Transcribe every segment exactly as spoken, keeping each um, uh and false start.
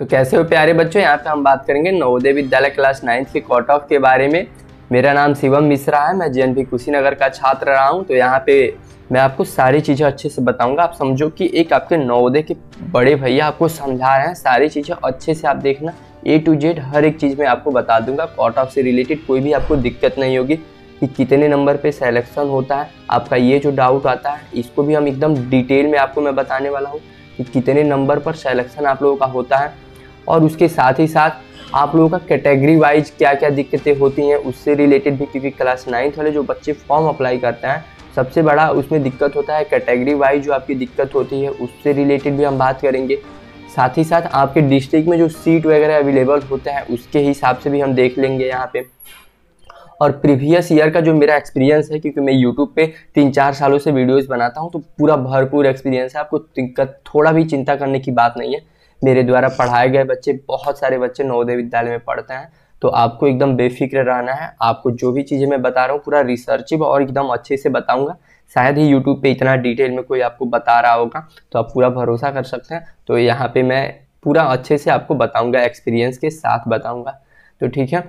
तो कैसे हो प्यारे बच्चों, यहाँ पे हम बात करेंगे नवोदय विद्यालय क्लास नाइन्थ के कट ऑफ के बारे में। मेरा नाम शिवम मिश्रा है, मैं जेएनवी कुशीनगर का छात्र रहा हूँ। तो यहाँ पे मैं आपको सारी चीज़ें अच्छे से बताऊंगा। आप समझो कि एक आपके नवोदय के बड़े भैया आपको समझा रहे हैं, सारी चीज़ें अच्छे से आप देखना। ए टू जेड हर एक चीज़ में आपको बता दूंगा। कट ऑफ से रिलेटेड कोई भी आपको दिक्कत नहीं होगी कि कितने नंबर पे सिलेक्शन होता है। आपका ये जो डाउट आता है इसको भी हम एकदम डिटेल में आपको मैं बताने वाला हूँ कि कितने नंबर पर सिलेक्शन आप लोगों का होता है, और उसके साथ ही साथ आप लोगों का कैटेगरी वाइज क्या क्या दिक्कतें होती हैं उससे रिलेटेड भी, क्योंकि क्लास नाइन्थ वाले जो बच्चे फॉर्म अप्लाई करते हैं सबसे बड़ा उसमें दिक्कत होता है कैटेगरी वाइज जो आपकी दिक्कत होती है उससे रिलेटेड भी हम बात करेंगे। साथ ही साथ आपके डिस्ट्रिक्ट में जो सीट वगैरह अवेलेबल होते हैं उसके हिसाब से भी हम देख लेंगे यहाँ पे। और प्रीवियस ईयर का जो मेरा एक्सपीरियंस है, क्योंकि मैं यूट्यूब पे तीन चार सालों से वीडियोस बनाता हूँ तो पूरा भरपूर एक्सपीरियंस है। आपको दिक्कत थोड़ा भी चिंता करने की बात नहीं है। मेरे द्वारा पढ़ाए गए बच्चे, बहुत सारे बच्चे नवोदय विद्यालय में पढ़ते हैं, तो आपको एकदम बेफिक्र रहना है। आपको जो भी चीज़ें मैं बता रहा हूँ पूरा रिसर्चिव और एकदम अच्छे से बताऊँगा। शायद ही यूट्यूब पे इतना डिटेल में कोई आपको बता रहा होगा, तो आप पूरा भरोसा कर सकते हैं। तो यहाँ पे मैं पूरा अच्छे से आपको बताऊँगा, एक्सपीरियंस के साथ बताऊँगा। तो ठीक है,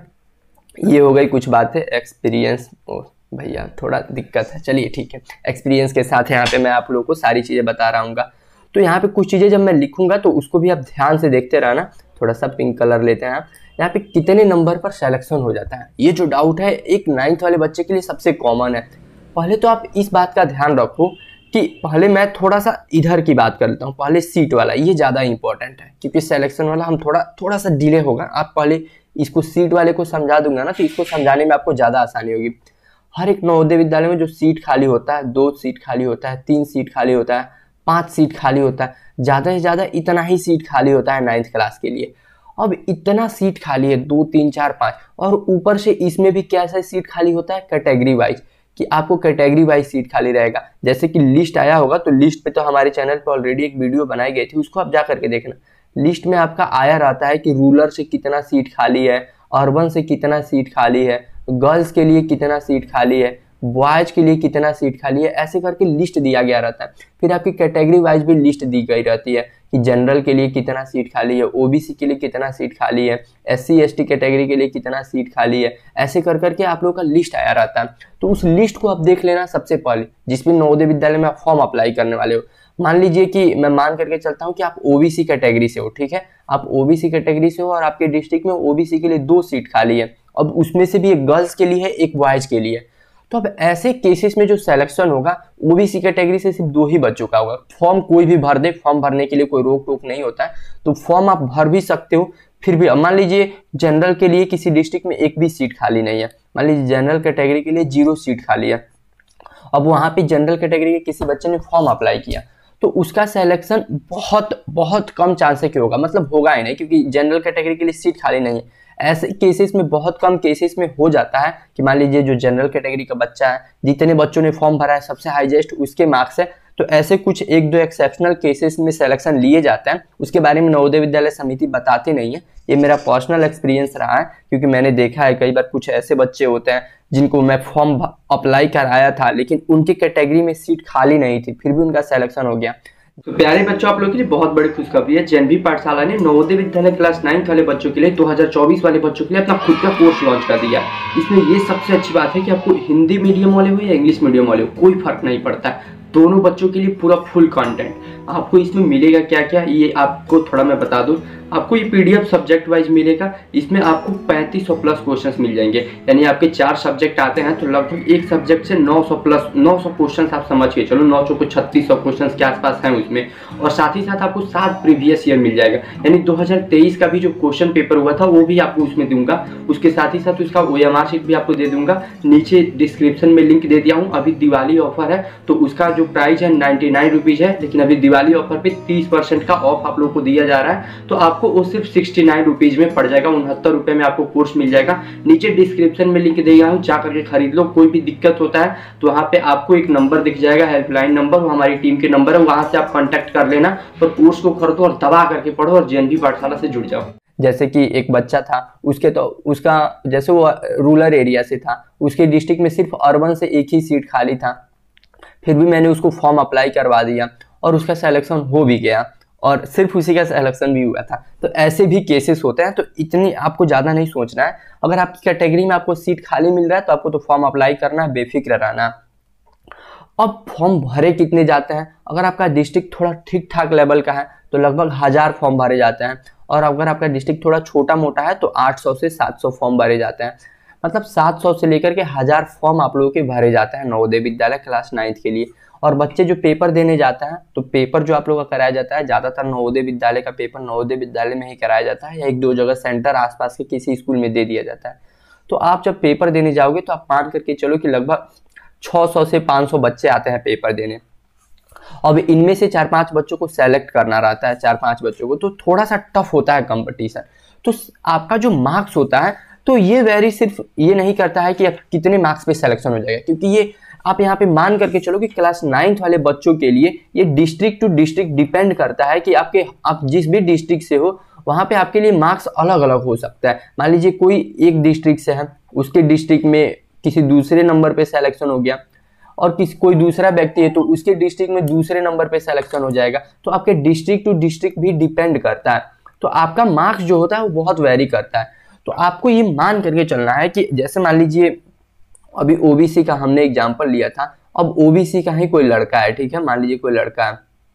ये हो गई कुछ बातें एक्सपीरियंस। ओ भैया थोड़ा दिक्कत है, चलिए ठीक है। एक्सपीरियंस के साथ यहाँ पे मैं आप लोगों को सारी चीज़ें बता रहा हूँ। तो यहाँ पे कुछ चीज़ें जब मैं लिखूंगा तो उसको भी आप ध्यान से देखते रहना। थोड़ा सा पिंक कलर लेते हैं आप। यहाँ पे कितने नंबर पर सिलेक्शन हो जाता है, ये जो डाउट है एक नाइन्थ वाले बच्चे के लिए सबसे कॉमन है। पहले तो आप इस बात का ध्यान रखो कि पहले मैं थोड़ा सा इधर की बात कर लेता हूँ। पहले सीट वाला, ये ज़्यादा इंपॉर्टेंट है, क्योंकि सिलेक्शन वाला हम थोड़ा थोड़ा सा डिले होगा। आप पहले इसको सीट वाले को समझा दूंगा ना, तो इसको समझाने में आपको ज़्यादा आसानी होगी। हर एक नवोदय विद्यालय में जो सीट खाली होता है, दो सीट खाली होता है, तीन सीट खाली होता है, पांच सीट खाली होता है, ज़्यादा से ज़्यादा इतना ही सीट खाली होता है नाइन्थ क्लास के लिए। अब इतना सीट खाली है, दो तीन चार पाँच, और ऊपर से इसमें भी कैसा सीट खाली होता है कैटेगरी वाइज, कि आपको कैटेगरी वाइज सीट खाली रहेगा। जैसे कि लिस्ट आया होगा, तो लिस्ट पे तो हमारे चैनल पर ऑलरेडी एक वीडियो बनाई गई थी, उसको आप जा करके देखना। लिस्ट में आपका आया रहता है कि रूरल से कितना सीट खाली है, अर्बन से कितना सीट खाली है, गर्ल्स के लिए कितना सीट खाली है, बॉयज के लिए कितना सीट खाली है, ऐसे करके लिस्ट दिया गया रहता है। फिर आपकी कैटेगरी वाइज भी लिस्ट दी गई रहती है कि जनरल के लिए कितना सीट खाली है, ओबीसी के लिए कितना सीट खाली है, एससी एसटी कैटेगरी के लिए कितना सीट खाली है, ऐसे कर करके आप लोगों का लिस्ट आया रहता है। तो उस लिस्ट को आप देख लेना सबसे पहले, जिसमें नवोदय विद्यालय में आप फॉर्म अप्लाई करने वाले हो। मान लीजिए कि मैं मान करके चलता हूँ कि आप ओबीसी कैटेगरी से हो, ठीक है, आप ओबीसी कैटेगरी से हो और आपके डिस्ट्रिक्ट में ओबीसी के लिए दो सीट खाली है। अब उसमें से भी एक गर्ल्स के लिए है, एक बॉयज के लिए। तो अब ऐसे केसेस में जो सिलेक्शन होगा ओबीसी कैटेगरी से सिर्फ दो ही बच्चों का होगा। फॉर्म कोई भी भर दे, फॉर्म भरने के लिए कोई रोक टोक नहीं होता है, तो फॉर्म आप भर भी सकते हो। फिर भी मान लीजिए जनरल के लिए किसी डिस्ट्रिक्ट में एक भी सीट खाली नहीं है, मान लीजिए जनरल कैटेगरी के लिए जीरो सीट खाली है। अब वहां पे जनरल कैटेगरी के किसी बच्चे ने फॉर्म अप्लाई किया तो उसका सिलेक्शन बहुत बहुत कम चांस है कि होगा, मतलब होगा ही नहीं, क्योंकि जनरल कैटेगरी के लिए सीट खाली नहीं है। ऐसे केसेस में, बहुत कम केसेस में हो जाता है कि मान लीजिए जो जनरल कैटेगरी का बच्चा है, जितने बच्चों ने फॉर्म भरा है सबसे हाईएस्ट उसके मार्क्स है, तो ऐसे कुछ एक दो एक्सेप्शनल केसेस में सिलेक्शन लिए जाते हैं। उसके बारे में नवोदय विद्यालय समिति बताती नहीं है। ये मेरा पर्सनल एक्सपीरियंस रहा है, क्योंकि मैंने देखा है कई बार कुछ ऐसे बच्चे होते हैं जिनको मैं फॉर्म अप्लाई कराया था लेकिन उनकी कैटेगरी में सीट खाली नहीं थी, फिर भी उनका सिलेक्शन हो गया। तो प्यारे बच्चों, आप लोगों के लिए बहुत बड़ी खुशखबरी है। जेएनवी पाठशाला ने नवोदय विद्यालय क्लास नाइन्थ वाले बच्चों के लिए, दो हज़ार चौबीस वाले बच्चों के लिए अपना खुद का कोर्स लॉन्च कर दिया। इसमें ये सबसे अच्छी बात है कि आपको हिंदी मीडियम वाले हो या इंग्लिश मीडियम वाले हो, कोई फर्क नहीं पड़ता है। दोनों बच्चों के लिए पूरा फुल कंटेंट आपको इसमें मिलेगा। क्या क्या, ये आपको थोड़ा मैं बता दूं। आपको ये पीडीएफ सब्जेक्ट वाइज मिलेगा। इसमें आपको पैंतीस सौ प्लस क्वेश्चंस मिल जाएंगे, यानी आपके चार सब्जेक्ट आते हैं तो लगभग एक सब्जेक्ट से नौ सौ प्लस नौ सौ क्वेश्चंस आप समझ के चलो, नौ सौ को छत्तीस सौ क्वेश्चंस के आसपास हैं उसमें। और साथ ही साथ आपको सात प्रीवियस ईयर मिल जाएगा, यानी दो हज़ार तेईस का भी जो क्वेश्चन पेपर हुआ था वो भी आपको उसमें दूंगा। उसके साथ ही साथ उसका ओएमआर शीट भी आपको दे दूंगा। नीचे डिस्क्रिप्शन में लिंक दे दिया हूँ। अभी दिवाली ऑफर है तो उसका जो प्राइस है नाइन्टी नाइन रुपीज है, लेकिन अभी दिवाली ऑफर पे तीस परसेंट का ऑफ आप लोग को दिया जा रहा है, तो आपको वो सिर्फ सिक्सटी नाइन रुपीज में पड़ जाएगा। उनहत्तर रुपए में आपको कोर्स मिल जाएगा। नीचे डिस्क्रिप्शन में लिंक दिया हूँ, जा करके खरीद लो। कोई भी दिक्कत होता है तो वहाँ पे आपको एक नंबर दिख जाएगा, हेल्पलाइन नंबर, वो हमारी टीम के नंबर है, वहां से आप कॉन्टैक्ट कर लेना और कोर्स को खरीदो और दबा करके पढ़ो और जेएनवी पाठशाला से जुड़ जाओ। जैसे कि एक बच्चा था, उसके तो उसका जैसे वो रूरल एरिया से था, उसके डिस्ट्रिक्ट में सिर्फ अर्बन से एक ही सीट खाली था, फिर भी मैंने उसको फॉर्म अप्लाई करवा दिया और उसका सिलेक्शन हो भी गया। और सिर्फ उसी का सिलेक्शन भी हुआ था। तो ऐसे भी केसेस होते हैं, तो इतनी आपको ज़्यादा नहीं सोचना है। अगर आपकी कैटेगरी में आपको सीट खाली मिल रहा है तो आपको तो फॉर्म अप्लाई करना है, बेफिक्र रहना। अब फॉर्म भरे कितने जाते हैं, अगर आपका डिस्ट्रिक्ट थोड़ा ठीक ठाक लेवल का है तो लगभग हजार फॉर्म भरे जाते हैं, और अगर आपका डिस्ट्रिक्ट थोड़ा छोटा मोटा है तो आठ सौ से सात सौ फॉर्म भरे जाते हैं। मतलब सात सौ से लेकर के हजार फॉर्म आप लोगों के भरे जाते हैं नवोदय विद्यालय क्लास नाइन्थ के लिए। और बच्चे जो पेपर देने जाते हैं तो पेपर जो आप लोगों का कराया जाता है, ज्यादातर नवोदय विद्यालय का पेपर नवोदय विद्यालय में ही कराया जाता है, या एक दो जगह सेंटर आसपास के किसी स्कूल में दे दिया जाता है। तो आप जब पेपर देने जाओगे तो आप मान करके चलो कि लगभग छह सौ से पाँच सौ बच्चे आते हैं पेपर देने। अब इनमें से चार पांच बच्चों को सेलेक्ट करना रहता है, चार पांच बच्चों को, तो थोड़ा सा टफ होता है कंपटीशन। तो आपका जो मार्क्स होता है तो ये वेरी सिर्फ ये नहीं करता है कि आप कितने मार्क्स पे सिलेक्शन हो जाएगा, क्योंकि ये आप यहाँ पे मान करके चलो कि क्लास नाइन्थ वाले बच्चों के लिए ये डिस्ट्रिक्ट टू डिस्ट्रिक्ट डिपेंड करता है कि आपके आप जिस भी डिस्ट्रिक्ट से हो वहां पे आपके लिए मार्क्स अलग अलग हो सकता है। मान लीजिए कोई एक डिस्ट्रिक्ट से है, उसके डिस्ट्रिक्ट में किसी दूसरे नंबर पे सिलेक्शन हो गया, और किसी कोई दूसरा व्यक्ति है तो उसके डिस्ट्रिक्ट में दूसरे नंबर पे सिलेक्शन हो जाएगा। तो आपके डिस्ट्रिक्ट टू डिस्ट्रिक्ट भी डिपेंड करता है, तो आपका मार्क्स जो होता है वो बहुत वेरी करता है। तो आपको ये मान करके चलना है कि जैसे मान लीजिए अभी ओबीसी का हमने एग्जांपल लिया था, अब ओबीसी का ही कोई लड़का है, ठीक है, मान लीजिए कोई लड़का है,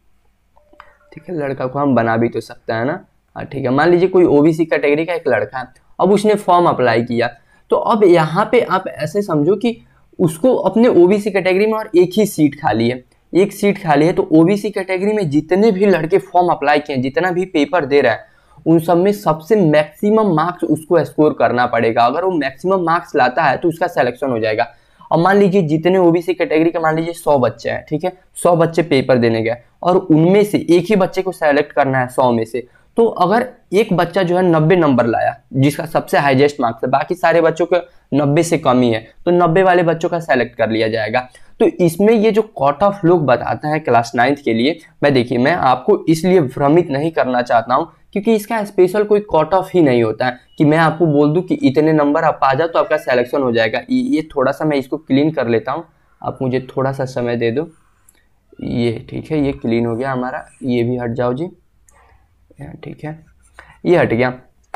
ठीक है, लड़का को हम बना भी तो सकते हैं ना, हाँ ठीक है, मान लीजिए कोई ओबीसी कैटेगरी का एक लड़का है, अब उसने फॉर्म अप्लाई किया। तो अब यहाँ पे आप ऐसे समझो कि उसको अपने ओबीसी कैटेगरी में और एक ही सीट खाली है, एक सीट खाली है, तो ओबीसी कैटेगरी में जितने भी लड़के फॉर्म अप्लाई किए, जितना भी पेपर दे रहा है, उन सब में सबसे मैक्सिमम मार्क्स उसको स्कोर करना पड़ेगा। अगर वो मैक्सिमम मार्क्स लाता है तो उसका सिलेक्शन हो जाएगा। और मान लीजिए जितने ओबीसी कैटेगरी के मान लीजिए सौ बच्चे हैं, ठीक है, सौ बच्चे पेपर देने गए और उनमें से एक ही बच्चे को सेलेक्ट करना है सौ में से। तो अगर एक बच्चा जो है नब्बे नंबर लाया, जिसका सबसे हाईएस्ट मार्क्स है, बाकी सारे बच्चों के नब्बे से कम ही है, तो नब्बे वाले बच्चों का सेलेक्ट कर लिया जाएगा। तो इसमें ये जो कट ऑफ लोग बताते हैं क्लास नाइन्थ के लिए, मैं देखिए मैं आपको इसलिए भ्रमित नहीं करना चाहता हूँ क्योंकि इसका स्पेशल कोई कट ऑफ ही नहीं होता है कि मैं आपको बोल दूं कि इतने नंबर आप आ जाओ तो आपका सिलेक्शन हो जाएगा। ये थोड़ा सा मैं इसको क्लीन कर लेता हूँ, आप मुझे थोड़ा सा समय दे दो। ये ठीक है, ये क्लीन हो गया हमारा, ये भी हट जाओ जी, ठीक है, ये हट गया।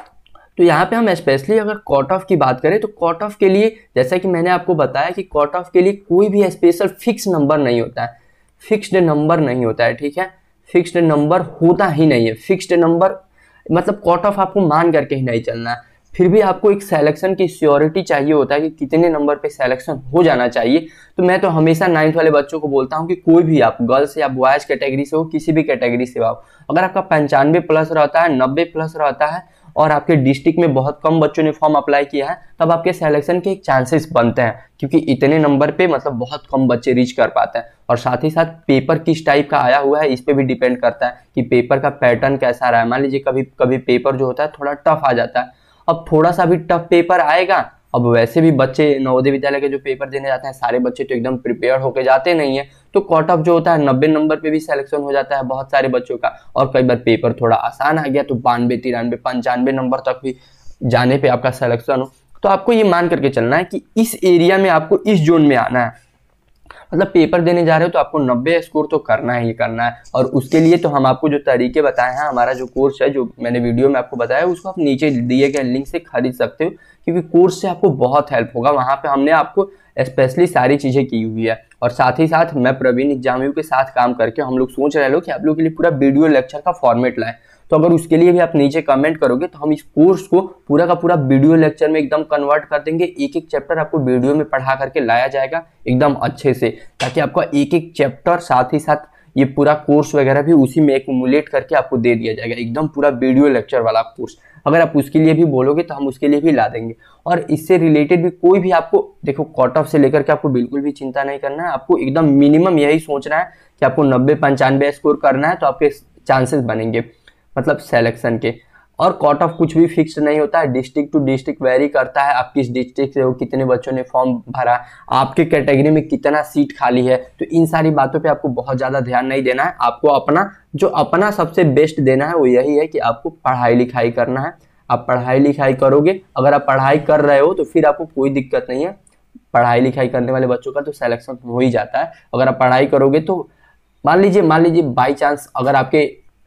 तो यहाँ पे हम स्पेशली अगर कट ऑफ की बात करें तो कट ऑफ के लिए जैसा कि मैंने आपको बताया कि कट ऑफ के लिए कोई भी स्पेशल फिक्स नंबर नहीं होता है, फिक्स्ड नंबर नहीं होता है, ठीक है, फिक्स्ड नंबर होता ही नहीं है। फिक्स्ड नंबर मतलब कट ऑफ आपको मान करके ही नहीं चलना है, फिर भी आपको एक सिलेक्शन की श्योरिटी चाहिए होता है कि कितने नंबर पे सिलेक्शन हो जाना चाहिए। तो मैं तो हमेशा नाइन्थ वाले बच्चों को बोलता हूँ कि कोई भी आप गर्ल्स या बॉयज कैटेगरी से हो, किसी भी कैटेगरी से हो, अगर आपका पंचानवे प्लस रहता है, नब्बे प्लस रहता है और आपके डिस्ट्रिक्ट में बहुत कम बच्चों ने फॉर्म अप्लाई किया है, तब आपके सिलेक्शन के एक चांसेस बनते हैं, क्योंकि इतने नंबर पे मतलब बहुत कम बच्चे रीच कर पाते हैं। और साथ ही साथ पेपर किस टाइप का आया हुआ है इस पे भी डिपेंड करता है कि पेपर का पैटर्न कैसा रहा है। मान लीजिए कभी कभी पेपर जो होता है थोड़ा टफ आ जाता है, अब थोड़ा सा भी टफ पेपर आएगा, अब वैसे भी बच्चे नवोदय विद्यालय के जो पेपर देने जाते हैं सारे बच्चे तो एकदम प्रिपेयर होके जाते नहीं है, तो कट ऑफ जो होता है नब्बे नंबर पे भी सिलेक्शन हो जाता है बहुत सारे बच्चों का। और कई बार पेपर थोड़ा आसान आ गया तो बानवे तिरानवे पंचानवे नंबर तक भी जाने पे आपका सिलेक्शन हो। तो आपको ये मान करके चलना है कि इस एरिया में आपको इस जोन में आना है, मतलब पेपर देने जा रहे हो तो आपको नब्बे स्कोर तो करना ही करना है। और उसके लिए तो हम आपको जो तरीके बताए हैं, हमारा जो कोर्स है जो मैंने वीडियो में आपको बताया, उसको आप नीचे दिए गए लिंक से खरीद सकते हो, क्योंकि कोर्स से आपको बहुत हेल्प होगा। वहां पे हमने आपको स्पेशली सारी चीजें की हुई है। और साथ ही साथ मैं प्रवीण एग्जामियों के साथ काम करके हम लोग सोच रहे लोग कि आप लोग के लिए पूरा वीडियो लेक्चर का फॉर्मेट लाएं, तो अगर उसके लिए भी आप नीचे कमेंट करोगे तो हम इस कोर्स को पूरा का पूरा वीडियो लेक्चर में एकदम कन्वर्ट कर देंगे। एक एक चैप्टर आपको वीडियो में पढ़ा करके लाया जाएगा एकदम अच्छे से, ताकि आपका एक एक चैप्टर साथ ही साथ ये पूरा कोर्स वगैरह भी उसी में एक्यूमुलेट करके आपको दे दिया जाएगा, एकदम पूरा वीडियो लेक्चर वाला कोर्स। अगर आप उसके लिए भी बोलोगे तो हम उसके लिए भी ला देंगे। और इससे रिलेटेड भी कोई भी आपको देखो कट ऑफ से लेकर के आपको बिल्कुल भी चिंता नहीं करना है, आपको एकदम मिनिमम यही सोचना है कि आपको नब्बे पंचानवे स्कोर करना है, तो आपके चांसेस बनेंगे मतलब सिलेक्शन के। और कट ऑफ कुछ भी फिक्स नहीं होता है, डिस्ट्रिक्ट टू डिस्ट्रिक्ट वेरी करता है। आप किस डिस्ट्रिक्ट से हो, कितने बच्चों ने फॉर्म भरा, आपके कैटेगरी में कितना सीट खाली है, तो इन सारी बातों पे आपको बहुत ज्यादा ध्यान नहीं देना है। आपको अपना जो अपना सबसे बेस्ट देना है वो यही है कि आपको पढ़ाई लिखाई करना है। आप पढ़ाई लिखाई करोगे, अगर आप पढ़ाई कर रहे हो तो फिर आपको कोई दिक्कत नहीं है, पढ़ाई लिखाई करने वाले बच्चों का तो सिलेक्शन हो ही जाता है। अगर आप पढ़ाई करोगे तो मान लीजिए मान लीजिए बाई चांस अगर आपके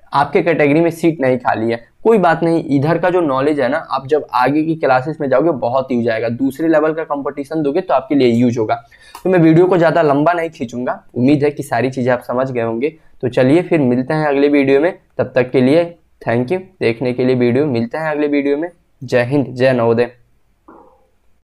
आपके कैटेगरी में सीट नहीं खाली है, कोई बात नहीं। इधर का जो नॉलेज है ना, आप जब आगे की क्लासेस में जाओगे बहुत यूज आएगा, दूसरे लेवल का कंपटीशन दोगे तो आपके लिए यूज होगा। तो मैं वीडियो को ज़्यादा लंबा नहीं खींचूंगा, उम्मीद है कि सारी चीज़ें आप समझ गए होंगे। तो चलिए फिर मिलते हैं अगले वीडियो में, तब तक के लिए थैंक यू देखने के लिए वीडियो। मिलते हैं अगले वीडियो में। जय हिंद, जय नवोदय।